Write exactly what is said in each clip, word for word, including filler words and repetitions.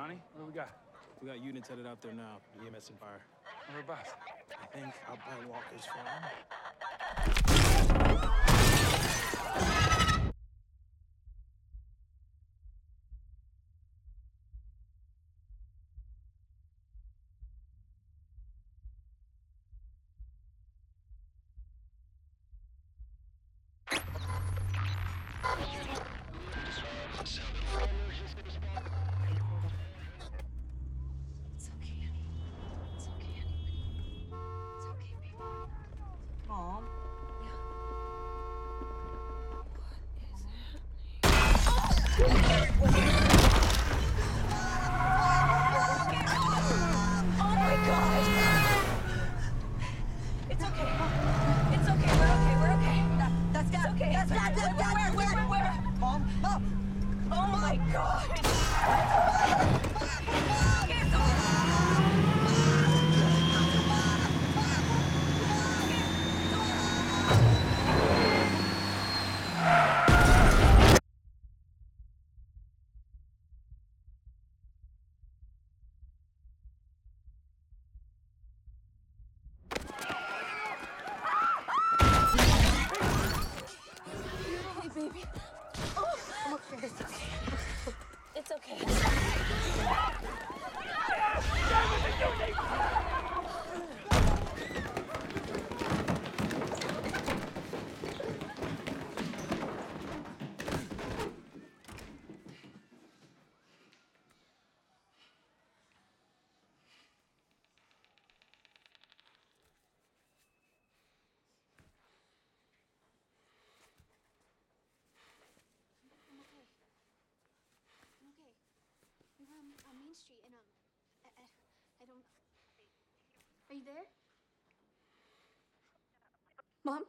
Ronnie, what do we got? We got units headed out there now. E M S and fire. Whereabouts? I think out by Walker's farm. It's okay, honey. It's okay, honey. It's okay, baby. Mom. Yeah. What is happening? Oh my God! It's okay, Mom. It's okay. We're okay. We're okay. That, that's Dad. It's okay. That's Dad. Dad. Where? Where? Where? Where? Mom. Mom. Oh my God. It's Hey, baby. Oh, I'm okay. It's okay. It's okay. Okay. We're um, on Main Street, and um, I, I, I don't. Are you there, Mom?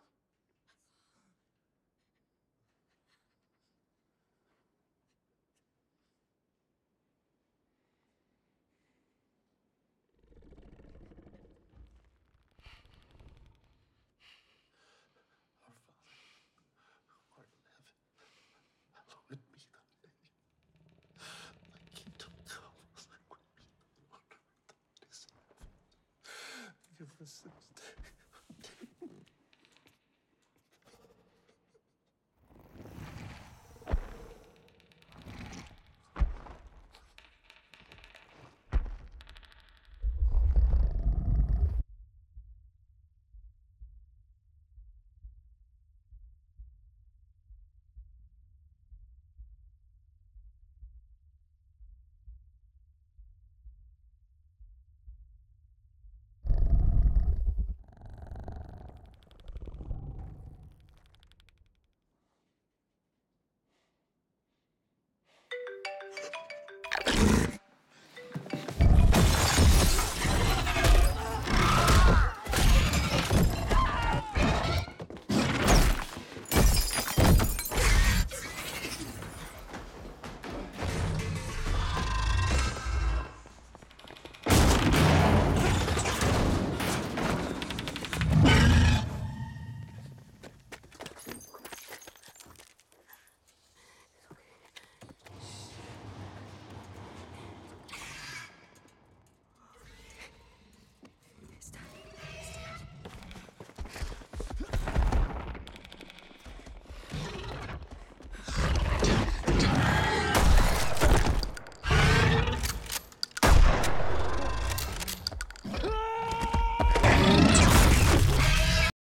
Our Father, who art in heaven, hallowed be thy name. Thy kingdom come, thy will be done on earth as it is in heaven. Give us this